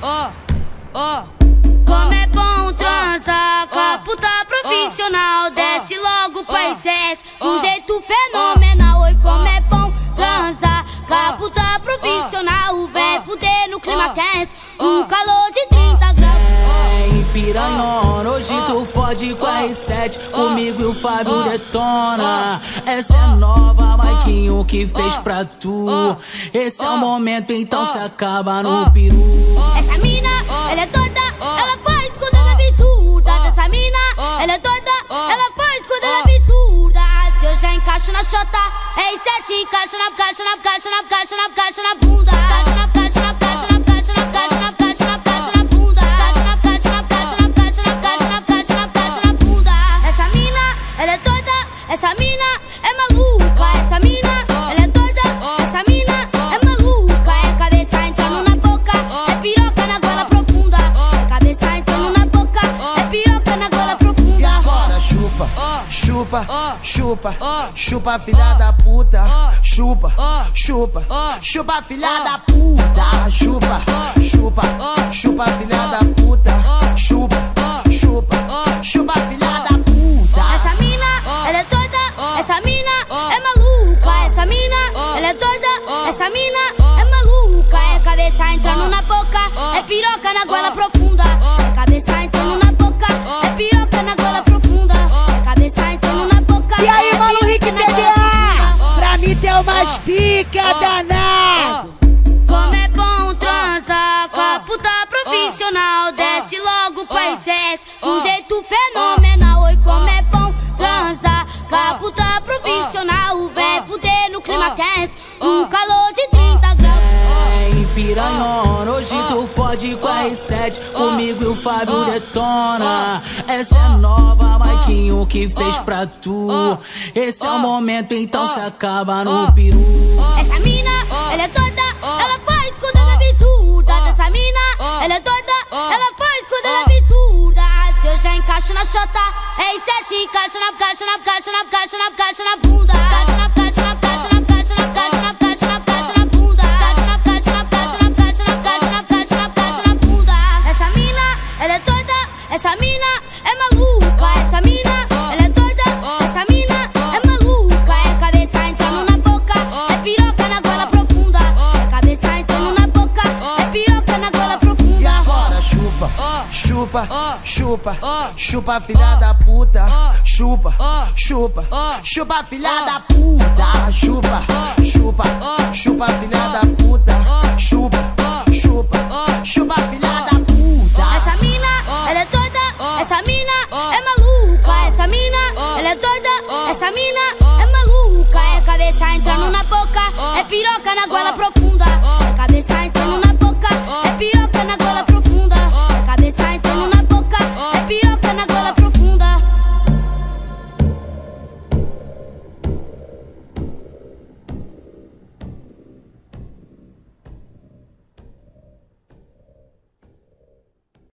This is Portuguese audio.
Como é bom transar com a puta profissional. Desce logo pras 7, um jeito fenomenal. Oi, como é bom transar com a puta profissional. Vem fuder no clima quente, um calor de 30 graus. Em Piranhona, hoje tu fode com a R7. Comigo e o Fábio detona. Essa é nova, Maiquinho que fez pra tu. Esse é o momento, então se acaba no peru. Essa mina, ela é doida, ela faz coisa absurda. Essa mina, ela é doida, ela faz coisa absurda. Se eu já encaixo na chota, R7 encaixa na caixa, na caixa, na caixa, na caixa, na bunda. Caixa na caixa, na caixa, na caixa, na caixa, na caixa, na caixa, na bunda. Caixa na caixa, na caixa, na caixa, na caixa, na caixa, na caixa, na bunda. Essa mina, ela é doida, essa mina é maluca. Essa mina, ela é doida, essa mina é maluca. É cabeça entrando na boca, é piroca na goela profunda. É cabeça entrando na boca, é piroca na goela profunda. E agora chupa, chupa, chupa, chupa filha da puta. Chupa, chupa, chupa filha da puta. Chupa, chupa, chupa filha da puta. Chupa, chupa, chupa filha da puta. Essa mina, ela é doida, essa mina é maluca. Essa mina, ela é doida, essa mina é maluca. É cabeça entrando na boca, é piroca na goela profunda. É cabeça entrando na boca, é piroca na goela profunda. É cabeça entrando na boca. E aí, mano, Rick TDA? Pra mim tem umas pica danado. Como é bom transar com a puta profissional. Desce logo pras 7, um jeito fenomenal. Oi, como é bom transar com a puta profissional. Vem fuder no clima quente, um calor de 30 graus. Em Piranhona, hoje tu fode com a R7. Comigo e o Fábio detona. Essa é nova, Maiquinho que fez pra tu. Esse é o momento, então se acaba no peru. Essa mina, ela é doida, ela faz coisa absurda. Essa mina, ela é doida, ela faz coisa absurda. Se eu já encaixo na chota, R7 encaixa na caixa, na caixa, na caixa, na caixa, na bunda. Caixa na caixa, na caixa, na caixa, na caixa, na caixa, na caixa, na bunda. Caixa na caixa, na caixa, na caixa, na caixa, na caixa, na caixa, na bunda. Essa mina, ela é doida, essa mina é maluca. Essa mina, ela é doida, essa mina é maluca. É cabeça entrando na boca, é piroca na goela profunda. É cabeça entrando na boca, é piroca na goela profunda. E agora chupa, chupa, chupa, chupa filha da puta. Chupa, chupa, chupa filha da puta. Chupa, chupa, chupa filha da puta.